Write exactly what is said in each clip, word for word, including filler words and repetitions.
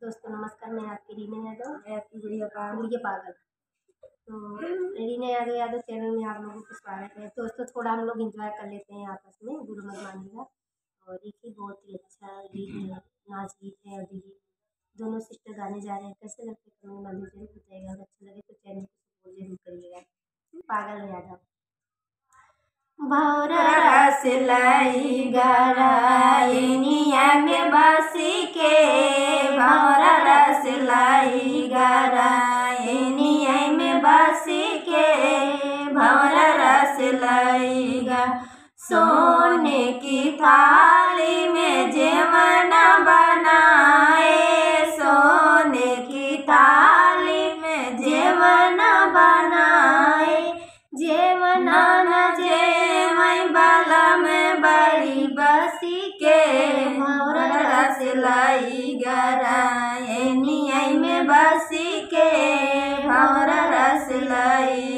दोस्तों नमस्कार, मैं आपकी रीना यादव, मैं आपकी गुड़िया पागल गुड़िया पागल। तो रीना यादव यादव चैनल में आप लोगों को स्वागत है। दोस्तों थोड़ा हम लोग एंजॉय कर लेते हैं आपस में, बुरा मत मानिएगा। और देखिए बहुत ही अच्छा गीत है, नाच गीत है। और दीदी दोनों सिस्टर गाने जा रहे हैं, कैसे लगते हैं कमेंट में जरूर बताइएगा। अगर अच्छा लगे तो चैनल को सपोर्ट जरूर करिएगा। पागल यादव भौरा रस लाई गराइनिया के बसी के, भौरा रस लाई गराइनिया में बसी के, भौरा रस लाई गा। सोने की थाली में जेवना बनाए, सोने की थाली में जेवना बनाए, जेवना न जे बाला में बड़ी बसी के, भौरा रस लाई गराइनिया में बसी के, भौरा रस लाई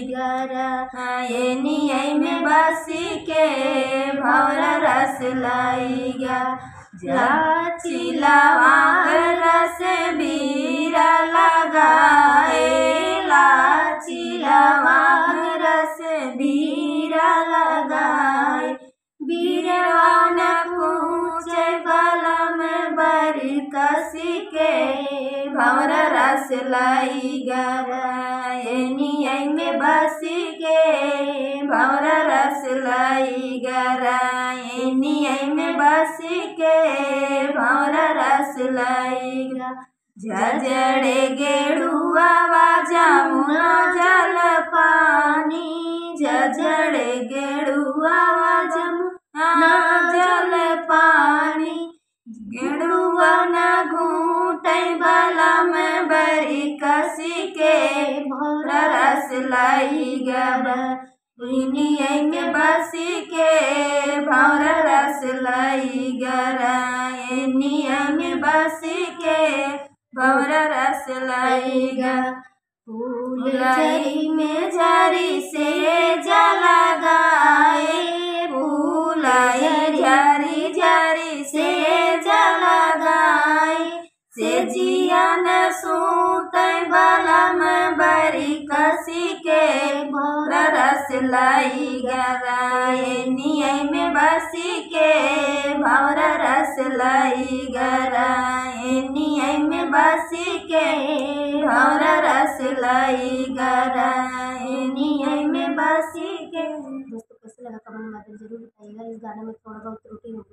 गराइनिया में बसी के, भौरा रस लाई गा। लाचिलावा रस बीरा लगाए, लाचिलावा रस बीरा लगाए, बीरवान पूछे गला में बरी कसी के, भौरा रस लाई गराइनिया में बसी के, भौरा रस लाई गराइनिया में बसी के, भौरा रस लाई गा। झजड़े गेड़ुआ जामुना जल पानी, झजड़े गेड़ुआ जमुना जल पानी, गेड़ुआ न घूटे गला में बरी कसी के, भौरा रस लाई गराइनिया में बसी के, भौरा रस लाई गराइनिया में बसी के, भौरा रस लाई गा। फूलझड़ी में झरी से जला गाए, फूलझड़ी झरी झरी से जला गाए, से जिया न सूते बाला में बरी कसी के, भौरा रस लाई गराइनिया में बसी के, भौरा रस लाई गराइनिया में बसी के, भौरा रस लाई गराइनिया में बसी के। दोस्तों कैसे लगा कमेंट में जरूर बताइएगा। इस गाने में थोड़ा बहुत त्रुटि